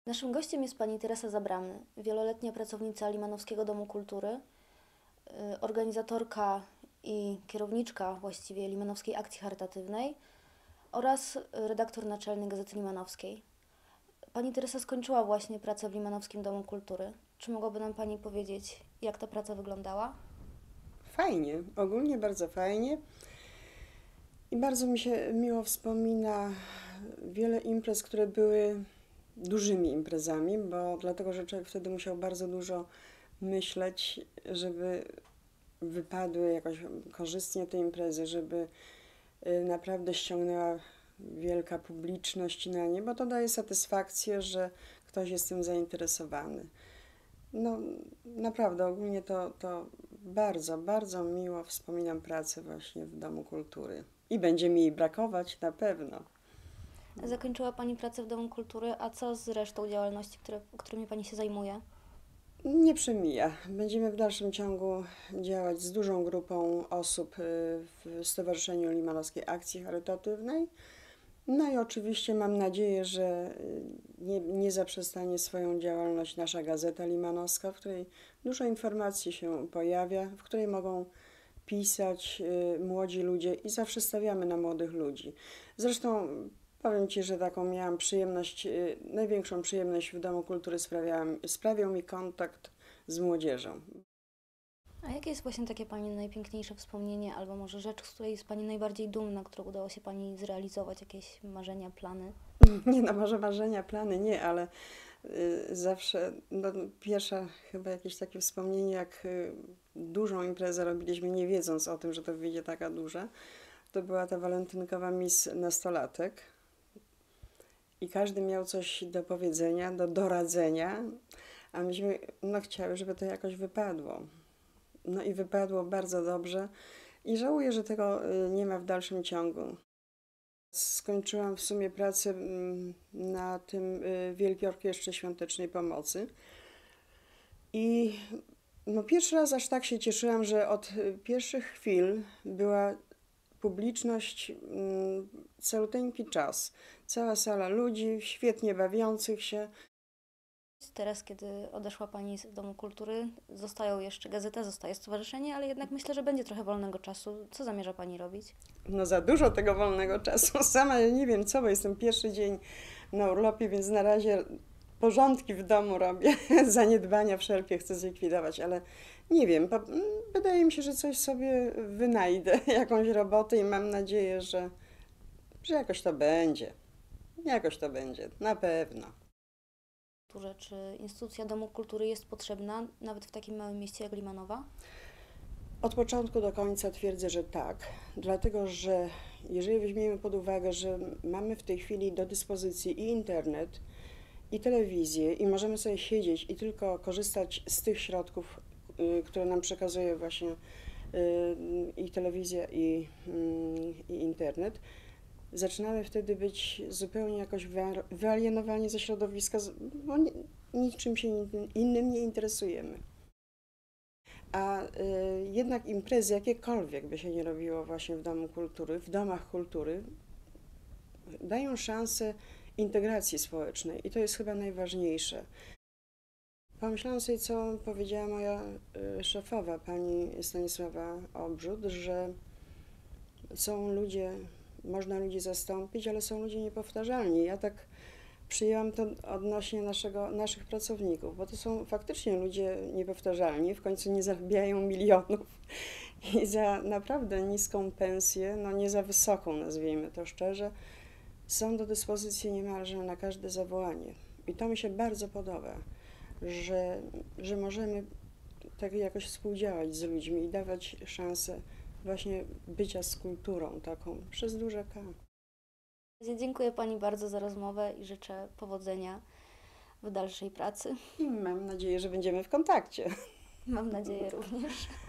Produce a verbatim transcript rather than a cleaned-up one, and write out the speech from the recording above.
Naszym gościem jest pani Teresa Zabramny, wieloletnia pracownica Limanowskiego Domu Kultury, y, organizatorka i kierowniczka właściwie Limanowskiej Akcji Charytatywnej oraz redaktor naczelny Gazety Limanowskiej. Pani Teresa skończyła właśnie pracę w Limanowskim Domu Kultury. Czy mogłaby nam pani powiedzieć, jak ta praca wyglądała? Fajnie, ogólnie bardzo fajnie i bardzo mi się miło wspomina wiele imprez, które były dużymi imprezami, bo dlatego, że człowiek wtedy musiał bardzo dużo myśleć, żeby wypadły jakoś korzystnie te imprezy, żeby y, naprawdę ściągnęła wielka publiczność na nie, bo to daje satysfakcję, że ktoś jest tym zainteresowany. No naprawdę, ogólnie to, to bardzo, bardzo miło wspominam pracę właśnie w Domu Kultury. I będzie mi jej brakować na pewno. Zakończyła pani pracę w Domu Kultury, a co z resztą działalności, które, którymi pani się zajmuje? Nie przemija. Będziemy w dalszym ciągu działać z dużą grupą osób w Stowarzyszeniu Limanowskiej Akcji Charytatywnej. No i oczywiście mam nadzieję, że nie, nie zaprzestanie swoją działalność nasza Gazeta Limanowska, w której dużo informacji się pojawia, w której mogą pisać y, młodzi ludzie i zawsze stawiamy na młodych ludzi. Zresztą powiem Ci, że taką miałam przyjemność, y, największą przyjemność w Domu Kultury sprawiałam, sprawiał mi kontakt z młodzieżą. A jakie jest właśnie takie pani najpiękniejsze wspomnienie, albo może rzecz, z której jest pani najbardziej dumna, którą udało się pani zrealizować, jakieś marzenia, plany? Nie no, może marzenia, plany nie, ale y, zawsze, no, pierwsze chyba jakieś takie wspomnienie, jak y, dużą imprezę robiliśmy, nie wiedząc o tym, że to wyjdzie taka duża, to była ta walentynkowa Miss Nastolatek i każdy miał coś do powiedzenia, do doradzenia, a myśmy no, chciały, żeby to jakoś wypadło. No i wypadło bardzo dobrze i żałuję, że tego y, nie ma w dalszym ciągu. Skończyłam w sumie pracę na tym y, Wielkiej Orkiestrze Świątecznej Pomocy i no, pierwszy raz aż tak się cieszyłam, że od y, pierwszych chwil była publiczność, mm, caluteńki czas, cała sala ludzi świetnie bawiących się. Teraz, kiedy odeszła pani z Domu Kultury, zostają jeszcze gazeta, zostaje stowarzyszenie, ale jednak myślę, że będzie trochę wolnego czasu. Co zamierza pani robić? No za dużo tego wolnego czasu. Sama nie wiem co, bo jestem pierwszy dzień na urlopie, więc na razie porządki w domu robię, zaniedbania wszelkie chcę zlikwidować, ale nie wiem, wydaje mi się, że coś sobie wynajdę, jakąś robotę i mam nadzieję, że, że jakoś to będzie. Jakoś to będzie, na pewno. Czy instytucja Domu Kultury jest potrzebna nawet w takim małym mieście jak Limanowa? Od początku do końca twierdzę, że tak, dlatego że jeżeli weźmiemy pod uwagę, że mamy w tej chwili do dyspozycji i internet, i telewizję i możemy sobie siedzieć i tylko korzystać z tych środków, y, które nam przekazuje właśnie y, i telewizja, i, y, i internet, zaczynamy wtedy być zupełnie jakoś wyalienowani ze środowiska, bo ni, niczym się innym nie interesujemy. A y, jednak imprezy, jakiekolwiek by się nie robiło właśnie w Domu Kultury, w domach kultury, dają szansę integracji społecznej i to jest chyba najważniejsze. Pomyślałam sobie, co powiedziała moja y, szefowa, pani Stanisława Obrzut, że są ludzie, można ludzi zastąpić, ale są ludzie niepowtarzalni. Ja tak przyjęłam to odnośnie naszego, naszych pracowników, bo to są faktycznie ludzie niepowtarzalni, w końcu nie zarabiają milionów i za naprawdę niską pensję, no nie za wysoką, nazwijmy to szczerze, są do dyspozycji niemalże na każde zawołanie. I to mi się bardzo podoba, że, że możemy tak jakoś współdziałać z ludźmi i dawać szansę właśnie bycia z kulturą taką przez duże K. Dziękuję pani bardzo za rozmowę i życzę powodzenia w dalszej pracy. I mam nadzieję, że będziemy w kontakcie. Mam nadzieję również.